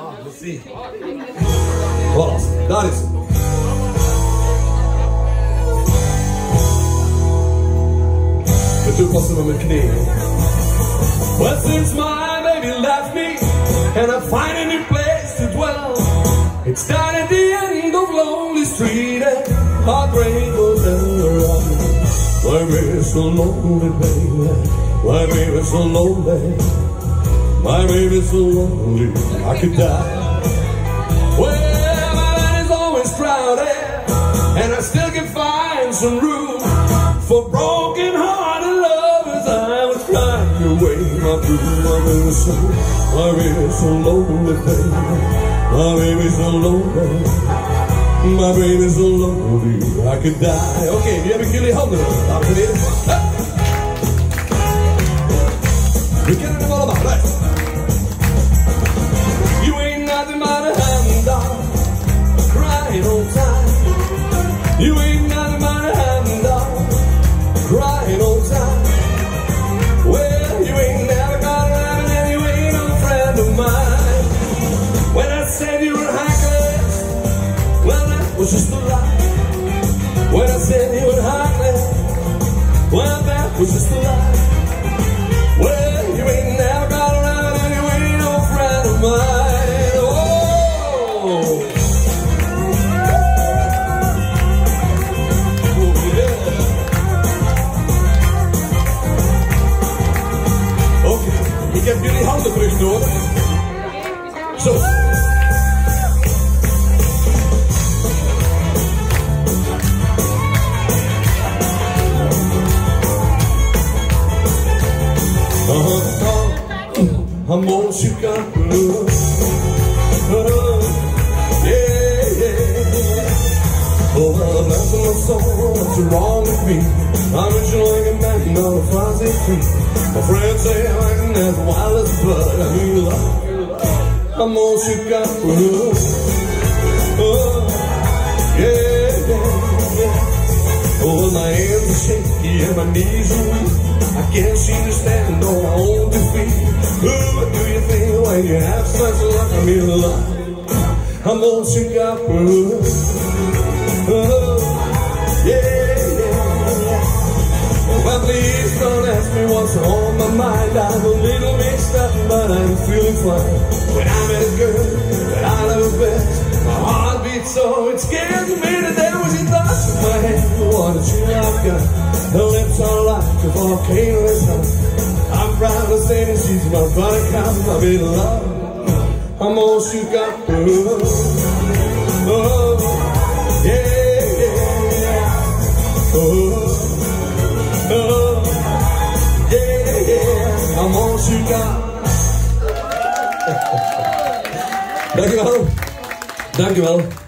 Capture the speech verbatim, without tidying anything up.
Let's see. Voilà, daar is het. En toen passen we mijn knieën. Well, since my baby left me and I find a new place to dwell, it's down at the end of Lonely Street and heartbreak will never run. My baby's so lonely, baby. My baby's so lonely. My baby's so lonely, I could die. Well, my mind is always crowded, and I still can find some room for broken-hearted lovers. I was crying away my blue, my baby's so, my baby's so lonely, baby. My baby's so lonely, my baby's so lonely, I could die. Oké, okay, nu heb ik jullie handen, dames en heren. We kennen hem allemaal, right? You ain't nothing but a hound dog, crying all time. You ain't nothing but a hound dog, crying all time. Well, you ain't never got around and you ain't no friend of mine. When I said you were heartless, well, that was just a lie. When I said you were heartless, well, that was just a lie. Well, you ain't never got around and you ain't no friend of mine. Ik heb jullie handen terug nodig. Zo. I'm all she got. Yeah, yeah. Oh, well, that's my soul. What's wrong with me? I'm just like a man on a Friday street. My friends say I'm as wild as blood. I mean, love. I'm all she got for her. Oh, yeah, yeah, yeah. Oh, my hands are shaky and my knees are weak. I can't seem to stand on my own two feet. What do you think when you have such luck? I mean, love. I'm all she got for her. Oh, yeah, yeah, yeah. Well, please don't ask me what's on my mind. I'm a little mixed up, but I'm feeling fine. When I met a girl that I love best, my heart beats so it scares me to death when she touches my hand. What a chill I've got. Her lips are like a volcano inside. I'm proud to say that she's my buttercup. I'm in love. I'm all she got for her. Oh, yeah, yeah, yeah. Oh. Oh, yeah, yeah, I'm all she got. Dankjewel. Dankjewel.